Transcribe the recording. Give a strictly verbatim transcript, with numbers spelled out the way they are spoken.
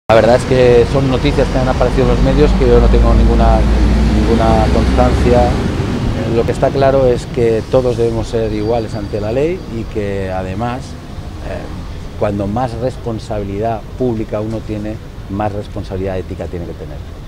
La verdad es que son noticias que han aparecido en los medios que yo no tengo ninguna, ninguna constancia. Lo que está claro es que todos debemos ser iguales ante la ley y que además, eh, cuando más responsabilidad pública uno tiene, más responsabilidad ética tiene que tener.